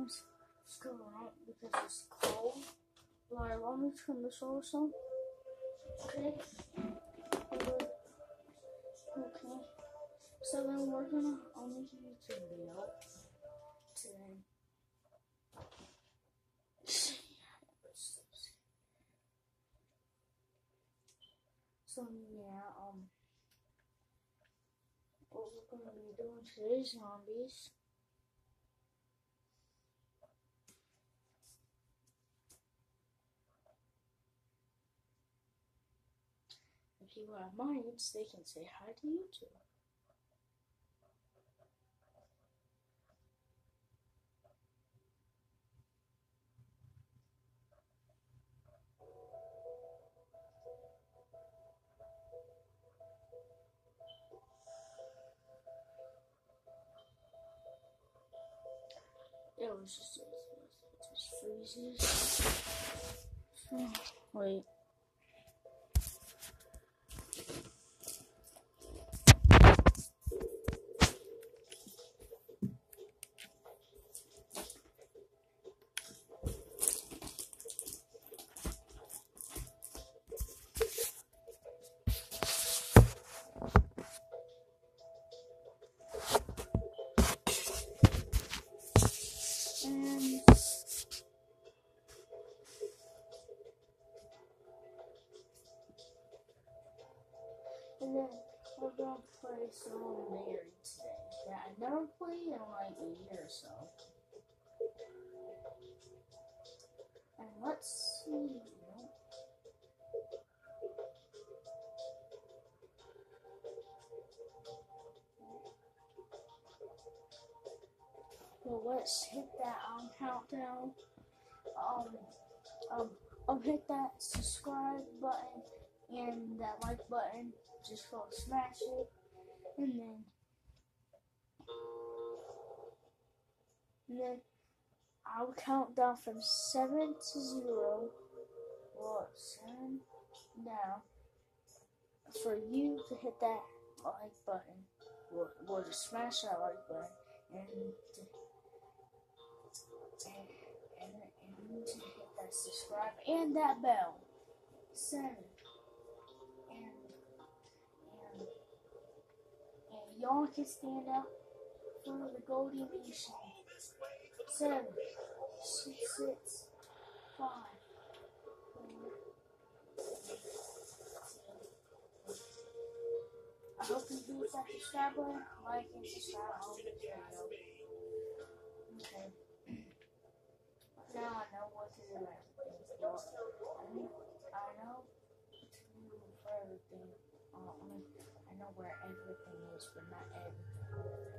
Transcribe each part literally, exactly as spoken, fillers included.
sometimes just go out because it's cold. Like, let me turn this over some. Okay. Okay. So then we're gonna I'll make a YouTube video today. So yeah, um what we're gonna be doing today is zombies. If you have minds, they can say hi to YouTube. It was just, it just freezes. So, wait. And And then we're gonna play some Mary today that I never played in like a year or so. And let's see, you know. Well, let's hit that um countdown. Um, um, um, hit that subscribe button and that like button. Just go smash it, and then, and then I'll count down from seven to zero. Well, seven down for you to hit that like button. We'll, we'll just smash that like button and to, and, and, and to hit that subscribe and that bell. Seven. And and and y'all can stand up for the Goldie Nation. Seven, six, six, five, four, three, two. I hope you do that subscribe button, like and subscribe on the video. Okay. Now I know what to do everything. Well, I know I know what to do for everything. Uh, I mean, I know where everything is, but not everything.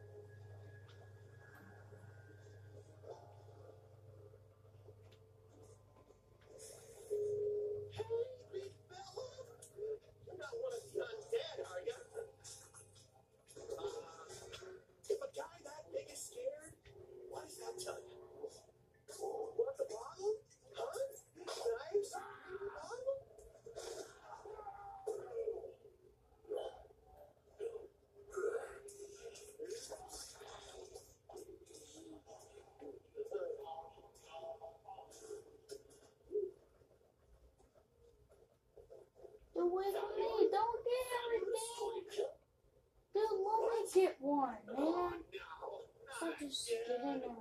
Dude, wait for me. Don't get everything. Dude, let me get one, man. Stop just getting everything.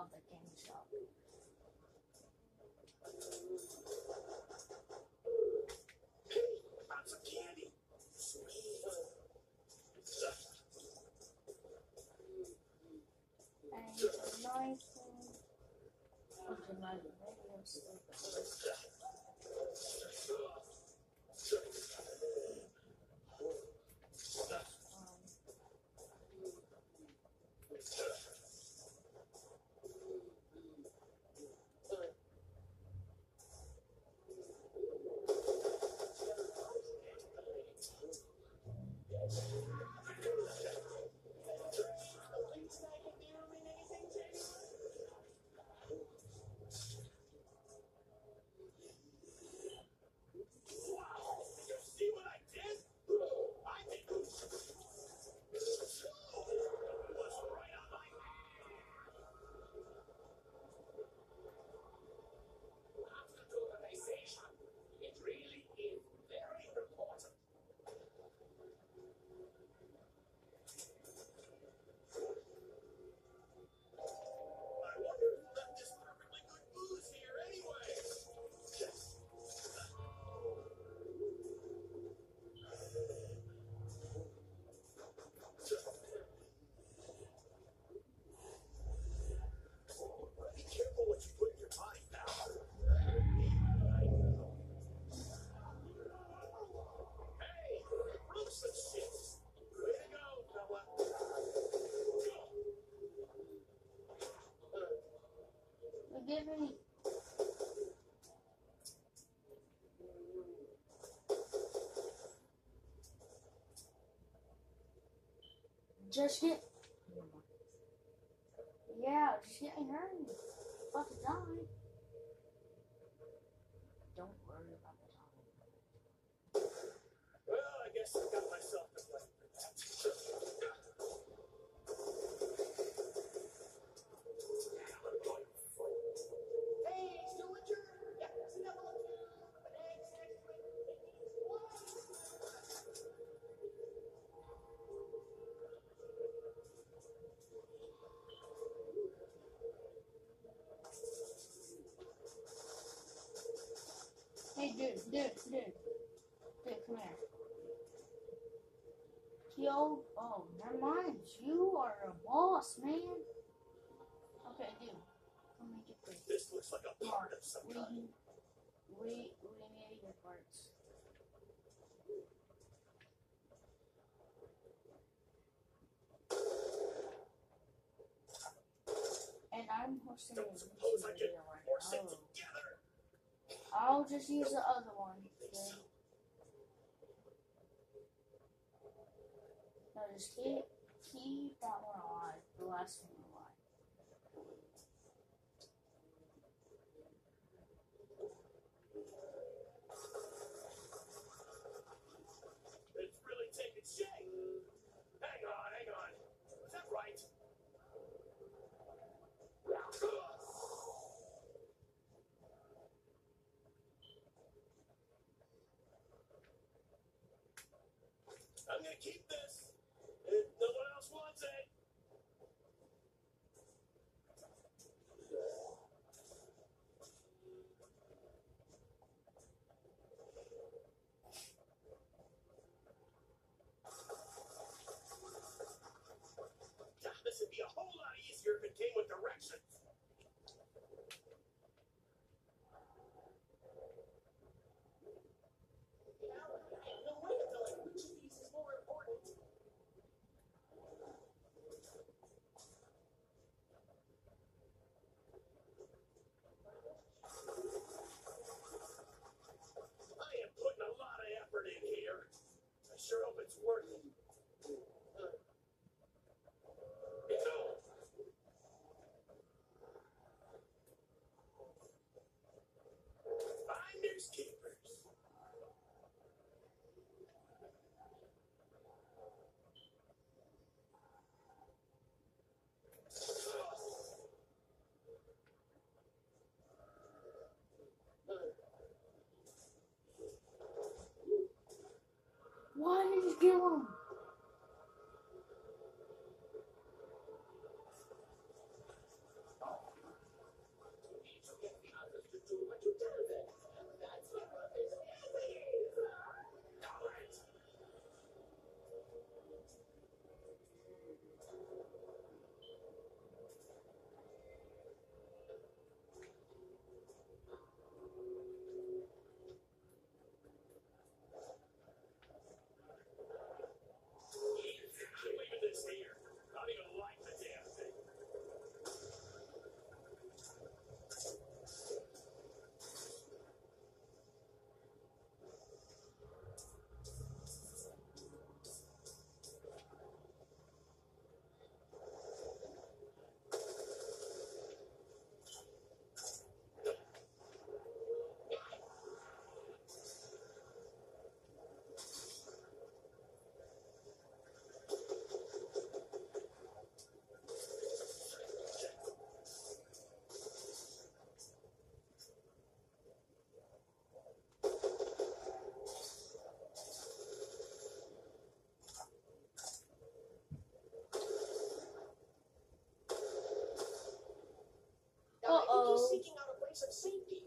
of the candy shop. Found some candy. Sweet. And a nice one. What's a nice radio stick? Give me. Just get. Yeah, just getting hurt. About to die. Don't worry about the time. Well, I guess I got myself to blame for that. Hey, Stewart! Yeah, that's another one. But next, next week. Hey, dude, dude, dude. Dude, come here. Yo, oh, never mind. You are a boss, man. Okay, dude. Let me get this. This looks like a part of some We, kind. we, we made your parts. And I'm hosting a Don't suppose I YouTube can video right force it now. together. I'll just use the other one. Okay? No, just keep, keep that one alive. The last one alive. It's really taking shape. Hang on, hang on. Was that right? I'm gonna keep this. If no one else wants it. God, this would be a whole lot easier if it came with directions. No way to tell which of these is more important. Just seeking out a place of safety.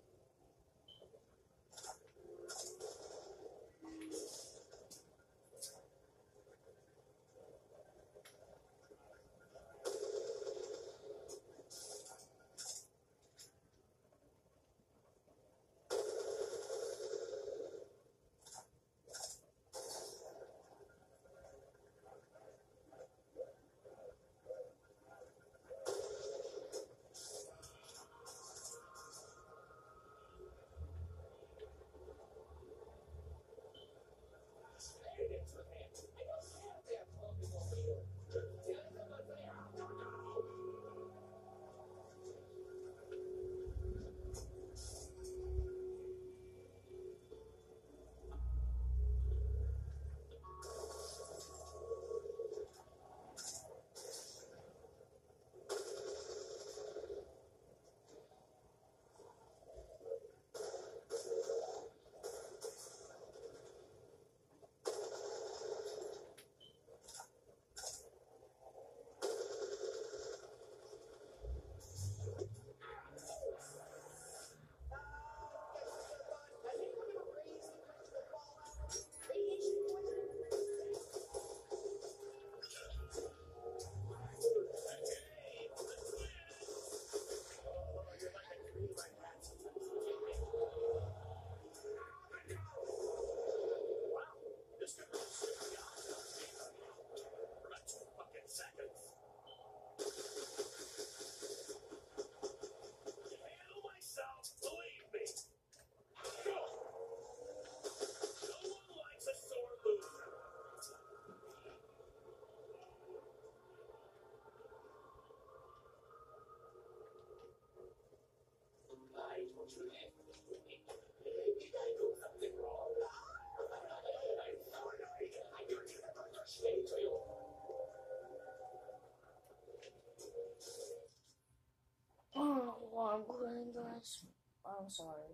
Oh, well, I'm quitting, guys. I'm sorry.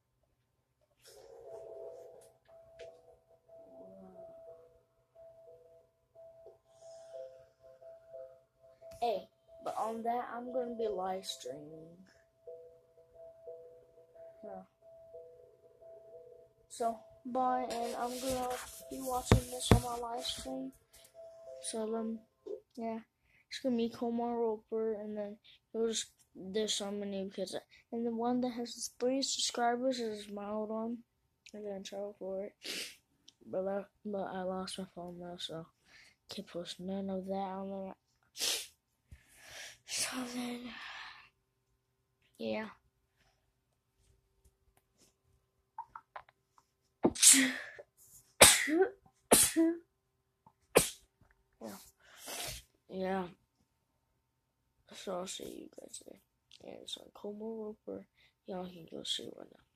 Hey, but on that, I'm going to be live streaming. Yeah. So, bye, and I'm going to be watching this on my live stream. So, um, yeah. It's going to be Komar Roper, and then it'll just, there's so many because, and the one that has three subscribers is my old one. I got in trouble for it. But I, but I lost my phone now, so I can't post none of that on there. So then, yeah. yeah. Yeah. So I'll see you guys there. And it's on Komar Roper. Y'all can go see right now.